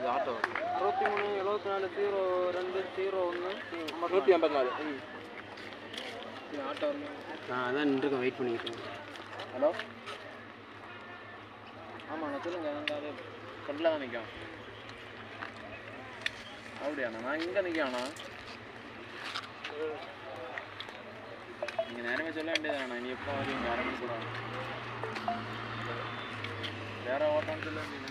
Auto 63 74 02 01 154 auto அதான் நின்றுக்க wait பண்ணிக்கிட்டு. Hello ஆமாண்ணா சொல்லுங்க அங்கே ஃப்ரெண்டில் தான் நிற்கும். அப்படியாண்ணா நான் இங்கே நிற்காண்ணா. நீங்கள் நேரமே சொல்ல வேண்டியதாண்ணா. நீ எப்போ வரீங்க? அரை மணி கூட வேறு ஓட்டான்னு சொல்ல வேண்டியது.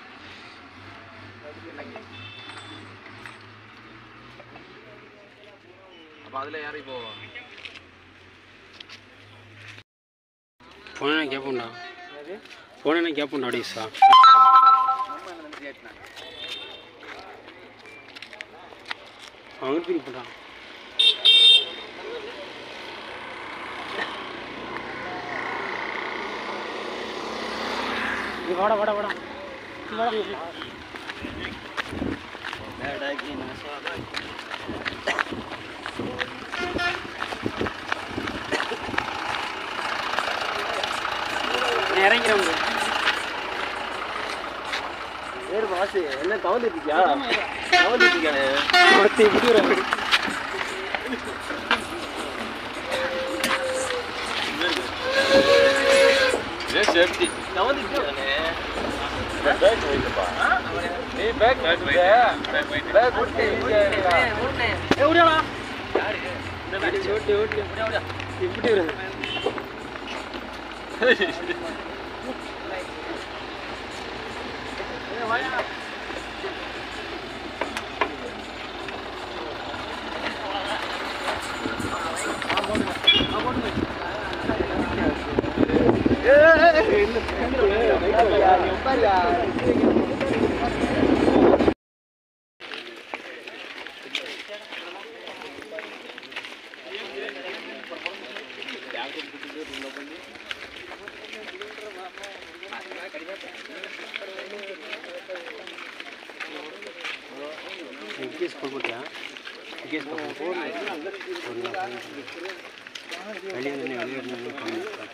அப்போ அதில் யாரும் இப்போ ஃபோனை கேட்போம்டா. ஃபோனை கேட்போம்டா அடிஸா. அவங்க ஃபீல் பண்ணுறான். வாடா வாடா வாடா இறங்கிறவங்க வேறு பாசு என்ன கவனிட்டிருக்கியா? கவனிட்டிருக்கானே ஒருத்தி விடுறாங்க. சேஃப்டி கவனிட்டிருக்கானே. பேக் வைக்கப்பா. நீ பேக் வைக்க பேக் விட்டு ஓடியாடா. ஓட்டி ஓட்டி ஓடியா இப்படி வருது. கேஸ் போட்டியா? கேஸ் போட்டு வெளியே வெளியே